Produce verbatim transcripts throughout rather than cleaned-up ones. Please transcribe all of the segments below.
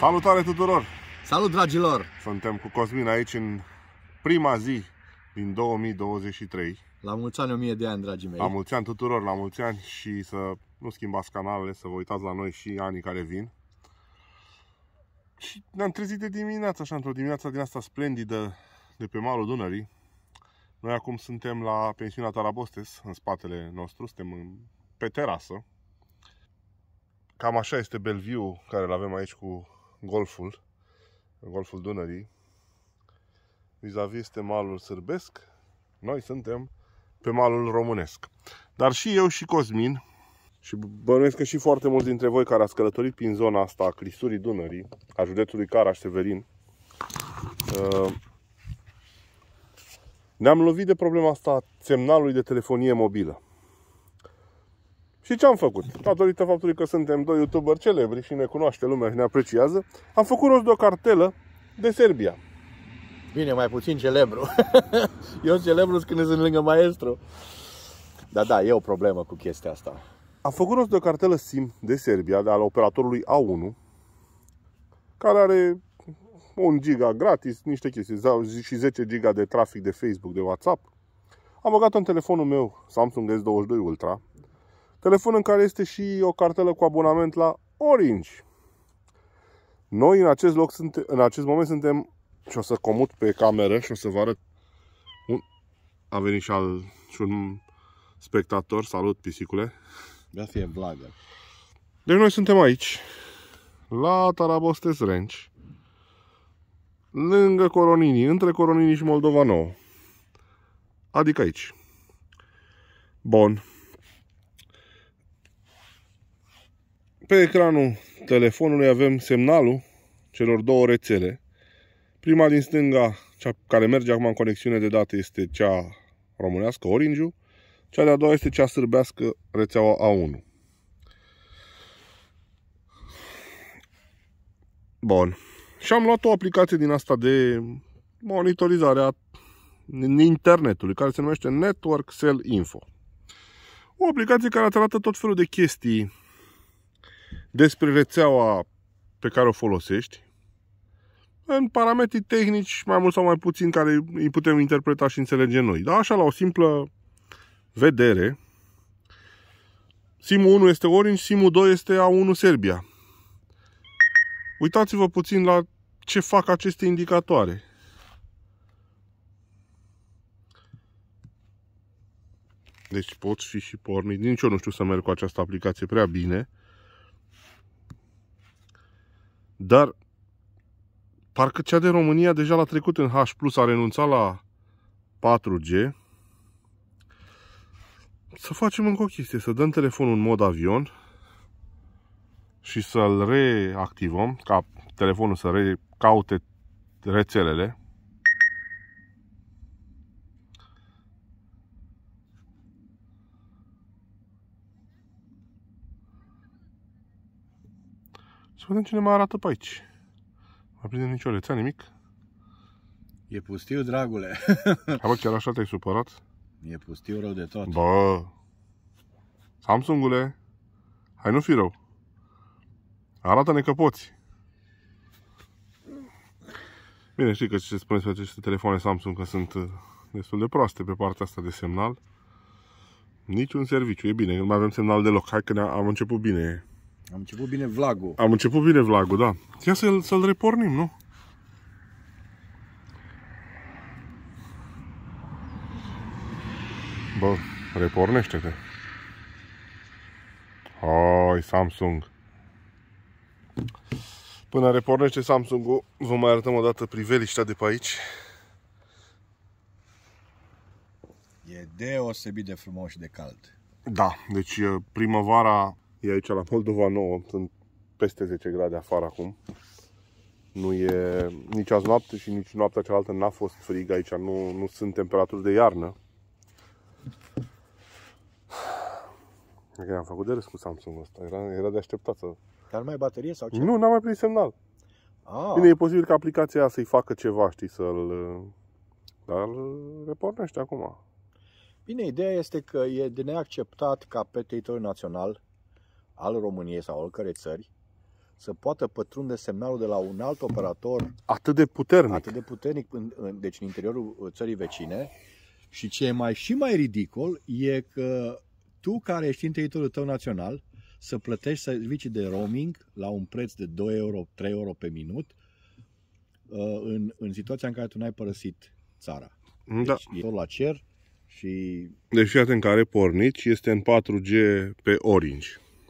Salutare tuturor! Salut, dragilor! Suntem cu Cosmin aici în prima zi din două mii douăzeci și trei. La mulți ani, o mie de ani, dragii mei! La mulți ani tuturor, la mulți ani și să nu schimbați canalele, să vă uitați la noi și anii care vin. Și ne-am trezit de dimineață, așa, într-o dimineață din asta splendidă de pe malul Dunării. Noi acum suntem la pensiunea Tarabostes, în spatele nostru, suntem în, pe terasă. Cam așa este Bellevue care îl avem aici cu golful, golful Dunării. Vis-a-vis este malul sârbesc, noi suntem pe malul românesc. Dar și eu și Cosmin, și bănuiesc că și foarte mulți dintre voi care ați călătorit prin zona asta a Clisurii Dunării, a județului Caraș-Severin, ne-am lovit de problema asta a semnalului de telefonie mobilă. Și ce am făcut? Datorită faptului că suntem doi youtuberi celebri și ne cunoaște lumea și ne apreciază, am făcut rost de o cartelă de Serbia. Bine, mai puțin celebru. Eu celebru când sunt lângă maestru. Da, da, e o problemă cu chestia asta. Am făcut rost de o cartelă SIM de Serbia, de al operatorului A unu, care are un giga gratis, niște chestii, și zece giga de trafic de Facebook, de WhatsApp. Am băgat în telefonul meu Samsung S douăzeci și doi Ultra, telefon în care este și o cartelă cu abonament la Orange. Noi în acest loc, în acest moment suntem, și o să comut pe cameră și o să vă arăt, un, a venit și, al, și un spectator, salut pisicule. Da, fie vlogger. Deci noi suntem aici, la Tarabostes Ranch, lângă Coronini, între Coronini și Moldova Nouă. Adică aici. Bun. Pe ecranul telefonului avem semnalul celor două rețele. Prima din stânga, cea care merge acum în conexiune de date, este cea românească, Orange-ul. Cea de-a doua este cea sârbească, rețeaua A unu. Bun. Și am luat o aplicație din asta de monitorizare a internetului, care se numește Network Cell Info. O aplicație care îți arată tot felul de chestii despre rețeaua pe care o folosești, în parametri tehnici, mai mult sau mai puțin, care îi putem interpreta și înțelege noi. Dar așa, la o simplă vedere, SIM-ul unu este Orange, SIM-ul doi este A unu Serbia. Uitați-vă puțin la ce fac aceste indicatoare. Deci pot fi și pornit. Nici eu nu știu să merg cu această aplicație prea bine. Dar parcă cea de România deja l-a trecut în H plus, a renunțat la patru G. Să facem încă o chestie, să dăm telefonul în mod avion și să-l reactivăm, ca telefonul să recaute rețelele. Să vedem ce ne mai arată pe aici. Nu prindem nicio rețea, nimic. E pustiu, dragule. Hai bă, chiar așa te-ai supărat? E pustiu rău de tot. Bă, Samsungule, hai nu fi rău. Arată-ne că poți. Bine, știi că ce spuneți pe aceste telefoane Samsung, că sunt destul de proaste pe partea asta de semnal. Niciun serviciu, e bine, nu mai avem semnal deloc. Hai că am început bine. Am început bine vlogul. Am început bine vlogul, da. Ia să-l să-l repornim, nu? Bă, repornește-te. Hai, Samsung. Până repornește Samsung-ul, vă mai arătăm o dată priveliștea de pe aici. E deosebit de frumos și de cald. Da, deci primăvara e aici la Moldova Nouă, sunt peste zece grade afară acum. Nu e nici azi noapte și nici noaptea cealaltă n-a fost frig aici, nu, nu sunt temperaturi de iarnă. Am făcut de râs cu Samsung ăsta, era, era de așteptat să... Dar nu mai baterie sau ce? Nu, n-am mai prins semnal. Ah. Bine, e posibil ca aplicația aia să-i facă ceva, știi, să-l... Dar îl repornește acum. Bine, ideea este că e de neacceptat ca pe teritoriul național al României sau al oricărei țări să poată pătrunde semnalul de la un alt operator Atât de puternic. atât de puternic, în, în, deci în interiorul țării vecine. Și ce e mai și mai ridicol e că tu, care ești în teritoriul tău național, să plătești servicii de roaming la un preț de doi euro, trei euro pe minut în, în situația în care tu n-ai părăsit țara. Deci Da. e tot la cer și... Deci fii atent, care pornit și este în patru G pe Orange.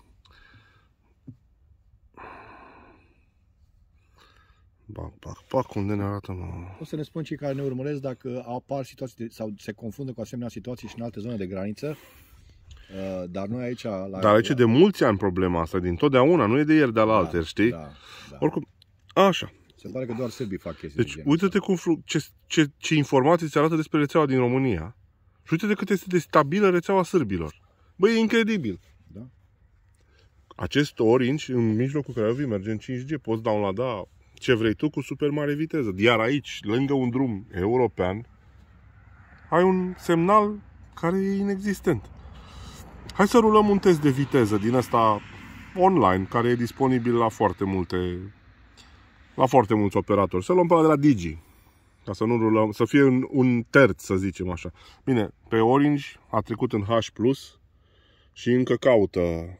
Bac, bac, bac, unde ne arată, mă? O să ne spun cei care ne urmăresc dacă apar situații de, sau se confundă cu asemenea situații și în alte zone de graniță. Dar noi aici... La, Dar aici la... de mulți ani problema asta, din totdeauna, nu e de ieri de la da, alter, știi? Da, da. Oricum, așa. Se pare că doar sârbii fac chestii. Deci, uite-te cum, ce, ce, ce informații ți arată despre rețeaua din România. Și uite-te cât este de stabilă rețeaua sârbilor. Băi, e incredibil. Da. Acest Orange, în mijlocul Craiovii, merge în cinci G. Poți downloada ce vrei tu cu super mare viteză. Iar aici, lângă un drum european, ai un semnal care e inexistent. Hai să rulăm un test de viteză din ăsta online, care e disponibil la foarte multe, la foarte mulți operatori. Să luăm pe ăla de la Digi, ca să nu rulăm, să fie un, un terț, să zicem așa. Bine, pe Orange a trecut în H plus și încă caută.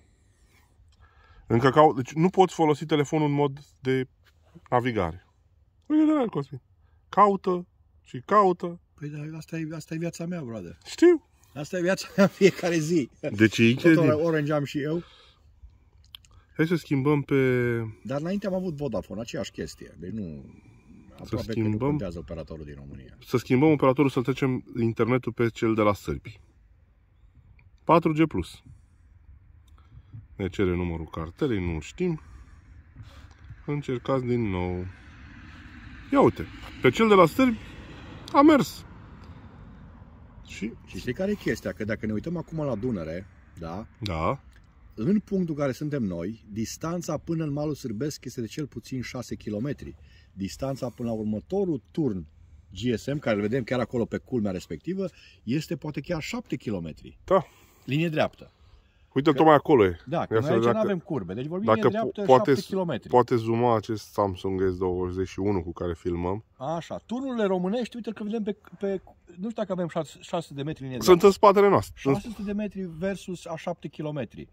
Încă caută. Deci nu poți folosi telefonul în mod de navigare. Uite de la el, Cosmin. Caută și caută. Păi da, asta e, asta e viața mea, brother. Știu. Asta e viața mea fiecare zi. Deci e incredibil. Tot Orange am și eu. Hai să schimbăm pe... Dar înainte am avut Vodafone, aceeași chestie. Deci nu... Aproape schimbăm... că nu contează operatorul din România. Să schimbăm operatorul, să trecem internetul pe cel de la sârbi. patru G plus. Ne cere numărul cartelei, nu știm. Încercați din nou. Ia uite, pe cel de la sârbi a mers. Și, și știi care e chestia? Că dacă ne uităm acum la Dunăre, da? Da. În punctul în care suntem noi, distanța până în malul sârbesc este de cel puțin șase kilometri. Distanța până la următorul turn G S M, care îl vedem chiar acolo pe culmea respectivă, este poate chiar șapte kilometri. Da. Linie dreaptă. Uite, că, tocmai acolo e. Da, că noi aici nu avem curbe, deci vorbim linie dreaptă, poate, șapte kilometri. Poate zooma acest Samsung S douăzeci și unu cu care filmăm. Așa, turnurile românești, uite că vedem pe, pe nu știu dacă avem șase sute de metri linie dreaptă. Sunt în spatele noastre. șase sute de metri versus a șapte kilometri.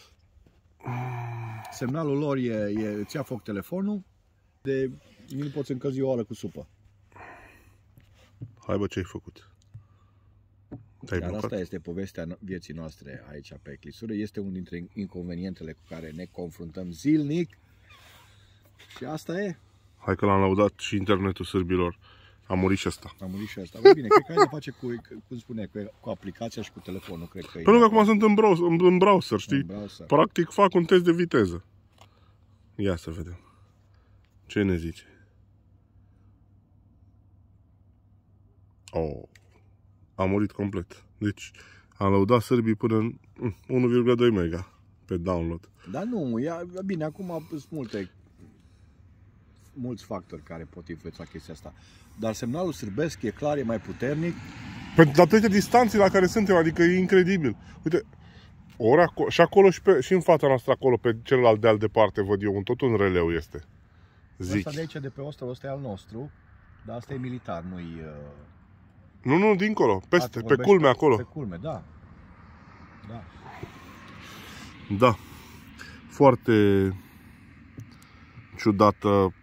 Semnalul lor e, e îți ia foc telefonul, de nu poți încălzi o oră cu supă. Hai bă, ce ai făcut? Dar asta este povestea vieții noastre aici pe Eclisură. Este unul dintre inconvenientele cu care ne confruntăm zilnic. Și asta e. Hai că l-am laudat și internetul sârbilor. A murit și ăsta. A murit și ăsta. Bă, bine, cred că ai de face cu, cum spune, cu, cu aplicația și cu telefonul. Cred că Pentru că acum sunt în browser, în browser, știi? În browser. Practic fac un test de viteză. Ia să vedem. Ce ne zice? Oh. A murit complet. Deci am lăudat sârbii până în unu virgulă doi mega pe download. Dar nu, e bine, acum sunt multe mulți factori care pot influența chestia asta. Dar semnalul sârbesc e clar, e mai puternic. Pentru datorită distanței la care suntem, adică e incredibil. Uite, ori acolo, și acolo și, pe, și în fața noastră acolo, pe celălalt de al departe, văd eu, un tot un releu este. Zic. Ăsta de aici, de pe Ostrov, ăsta e al nostru, dar asta e militar, nu-i... Uh... Nu, nu, dincolo, peste, pe culme acolo. Pe culme, da. Da. Da. Foarte ciudată.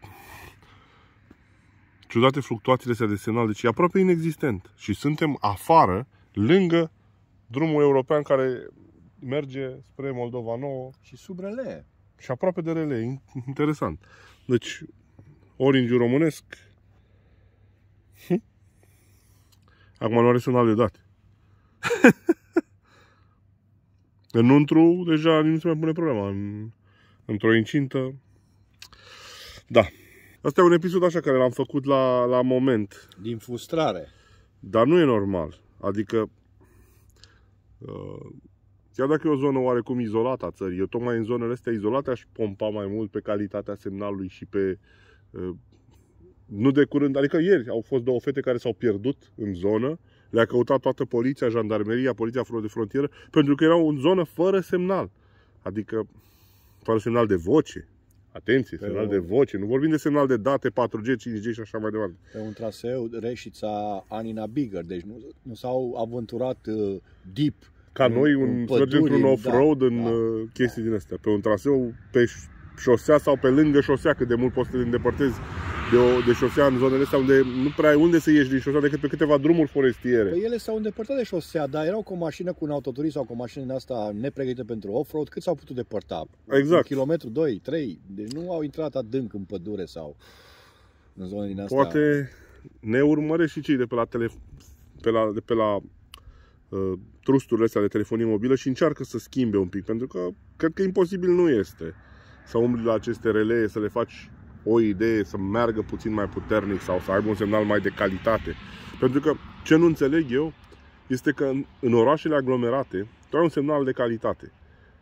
Ciudate fluctuațiile astea de semnal, deci e aproape inexistent. Și suntem afară, lângă drumul european care merge spre Moldova Nouă. Și sub relee. Și aproape de relee, interesant. Deci, Orange-ul românesc. Hm? Acum nu are semnal de date. Înăuntru, deja nu se mai pune problema. În, într-o incintă. Da. Asta e un episod așa care l-am făcut la, la moment. Din frustrare. Dar nu e normal. Adică, uh, chiar dacă e o zonă oarecum izolată a țării, eu tocmai în zonele astea izolate aș pompa mai mult pe calitatea semnalului și pe... Uh, nu de curând, adică ieri au fost două fete care s-au pierdut în zonă, le-a căutat toată poliția, jandarmeria, poliția de frontieră, pentru că erau în zonă fără semnal. Adică, fără semnal de voce. Atenție, Pe semnal o- de voce, nu vorbim de semnal de date patru G, cinci G și așa mai departe. Pe un traseu Reșița Anina Bigger, deci nu, nu s-au aventurat uh, deep. Ca în- noi, în un, să păduri, mergem într-un da, off-road în da, uh, chestii din astea. Pe un traseu, pe șosea sau pe lângă șosea, cât de mult poți să te îndepărtezi de, o, de șosea în zonele astea unde nu prea ai unde să ieși din șosea decât pe câteva drumuri forestiere. Păi ele s-au îndepărtat de șosea, dar erau cu o mașină, cu un autoturism sau cu o mașină din asta nepregătită pentru off-road, cât s-au putut depărta? Exact. Un kilometru, doi, trei. Deci nu au intrat adânc în pădure sau în zone din astea. Poate ne urmăresc și cei de pe la, tele, pe la, de pe la uh, trusturile astea de telefonie mobilă și încearcă să schimbe un pic, pentru că cred că imposibil nu este să umbli la aceste relee, să le faci o idee, să meargă puțin mai puternic sau să aibă un semnal mai de calitate. Pentru că ce nu înțeleg eu este că în, în orașele aglomerate tu ai un semnal de calitate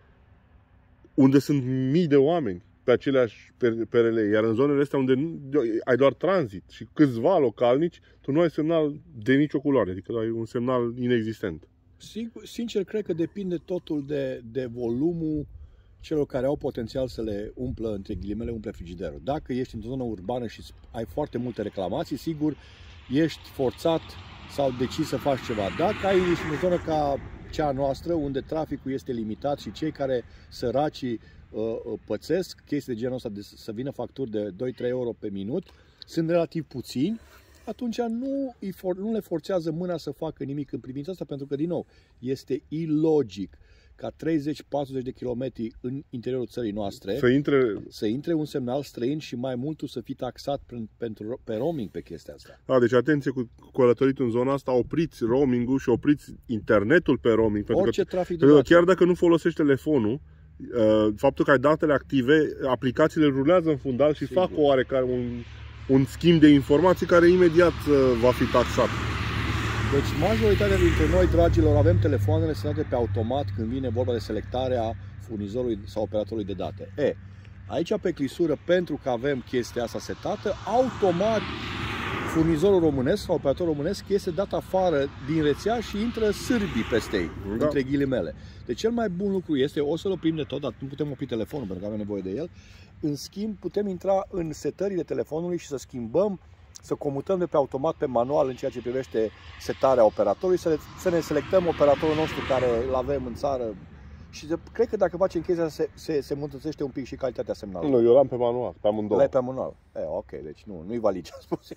unde sunt mii de oameni pe aceleași pe, pe relee, iar în zonele astea unde nu, ai doar tranzit și câțiva localnici, tu nu ai semnal de nicio culoare, adică ai un semnal inexistent. Sigur, sincer, cred că depinde totul de, de volumul celor care au potențial să le umplă, între ghilimele, umple frigiderul. Dacă ești într-o zonă urbană și ai foarte multe reclamații, sigur, ești forțat sau decizi să faci ceva. Dacă ai ești în o zonă ca cea noastră, unde traficul este limitat și cei care săracii uh, pățesc chestii de genul ăsta, de să vină facturi de doi trei euro pe minut, sunt relativ puțini, atunci nu, nu le forțează mâna să facă nimic în privința asta, pentru că, din nou, este ilogic ca treizeci patruzeci de kilometri în interiorul țării noastre Să intre... să intre un semnal străin și mai mult tu să fii taxat pentru, pe roaming pe chestia asta. Da, deci atenție cu călătoritul în zona asta, opriți roaming-ul și opriți internetul pe roaming. Pentru Orice că, trafic pentru că de chiar dacă nu folosești telefonul, faptul că ai datele active, aplicațiile rulează în fundal și Sigur. fac o oarecare un, un schimb de informații care imediat va fi taxat. Deci majoritatea dintre noi, dragilor, avem telefoanele setate pe automat când vine vorba de selectarea furnizorului sau operatorului de date. E, aici pe clisură, pentru că avem chestia asta setată, automat furnizorul românesc sau operatorul românesc este dat afară din rețea și intră sârbii peste ei, Da. între ghilimele. Deci cel mai bun lucru este, o să-l oprim de tot, dar nu putem opri telefonul pentru că avem nevoie de el. În schimb, putem intra în setările telefonului și să schimbăm, să comutăm de pe automat pe manual în ceea ce privește setarea operatorului, să, le, să ne selectăm operatorul nostru care îl avem în țară și de, cred că dacă facem chestia se, se, se îmbunătățește un pic și calitatea semnalului. Nu, eu l-am pe manual, pe amândouă. L-ai pe manual. E, ok, deci nu, nu-i valid ce a spus.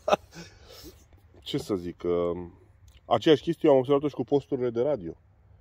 Ce să zic, uh, aceeași chestie eu am observat-o și cu posturile de radio.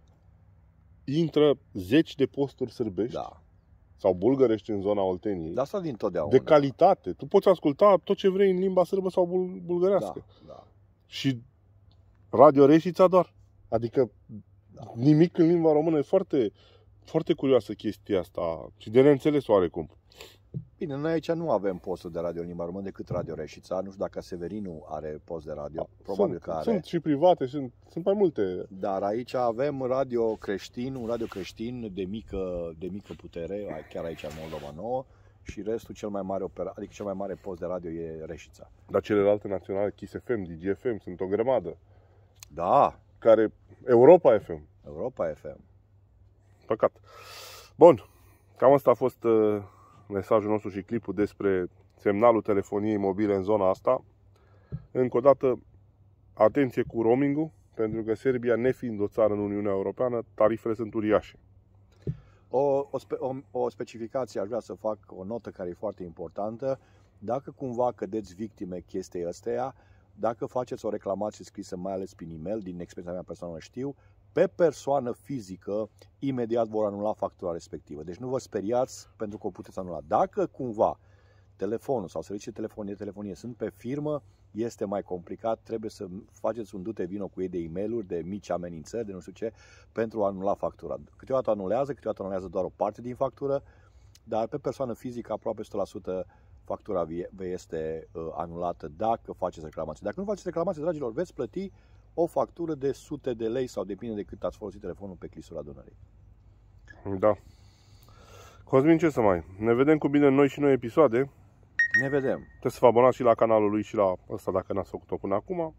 Intră zeci de posturi sârbești Da. sau bulgărești în zona Olteniei. De asta din totdeauna. De calitate. Tu poți asculta tot ce vrei în limba sârbă sau bul- bulgărească. Da, da. Și Radio Reșița doar. Adică Da. nimic în limba română. E foarte, foarte curioasă chestia asta și de neînțeles oarecum. Bine, noi aici nu avem posturi de radio în limba română decât Radio Reșița. Nu știu dacă Severinu are post de radio. Probabil sunt, că are. Sunt și private, sunt, sunt mai multe. Dar aici avem radio creștin, un radio creștin de mică, de mică putere, chiar aici în Moldova Nouă, și restul cel mai mare opera, adică cel mai mare post de radio e Reșița. Dar celelalte naționale, Kiss F M, D G F M, sunt o grămadă. Da, Care, Europa F M. Europa F M. Păcat. Bun, cam asta a fost uh, mesajul nostru și clipul despre semnalul telefoniei mobile în zona asta. Încă o dată, atenție cu roaming-ul, pentru că Serbia, nefiind o țară în Uniunea Europeană, tarifele sunt uriașe. O, o, spe, o, o specificație aș vrea să fac, o notă care e foarte importantă. Dacă cumva cădeți victime chestiei astea, dacă faceți o reclamație scrisă, mai ales prin e-mail, din experiența mea personală știu, pe persoană fizică, imediat vor anula factura respectivă. Deci nu vă speriați pentru că o puteți anula. Dacă cumva telefonul sau serviciul de telefonie, telefonie sunt pe firmă, este mai complicat, trebuie să faceți un dute vino cu ei de e-mail-uri, de mici amenințări, de nu știu ce, pentru a anula factura. Câteodată anulează, câteodată anulează doar o parte din factură, dar pe persoană fizică aproape o sută la sută factura vă este anulată dacă faceți reclamație. Dacă nu faceți reclamație, dragilor, veți plăti o factură de sute de lei sau depinde de cât ați folosit telefonul pe clisura Dunării. Da. Cosmin, ce să mai? Ne vedem cu bine în noi și noi episoade. Ne vedem. Trebuie să vă abonați și la canalul lui și la ăsta dacă n-ați făcut-o până acum.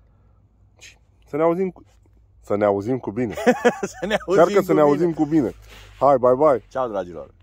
Să ne auzim cu... Să ne auzim cu bine. Să ne auzim Chiar că cu să ne bine. auzim cu bine. Hai, bye bye. Ciao, dragilor.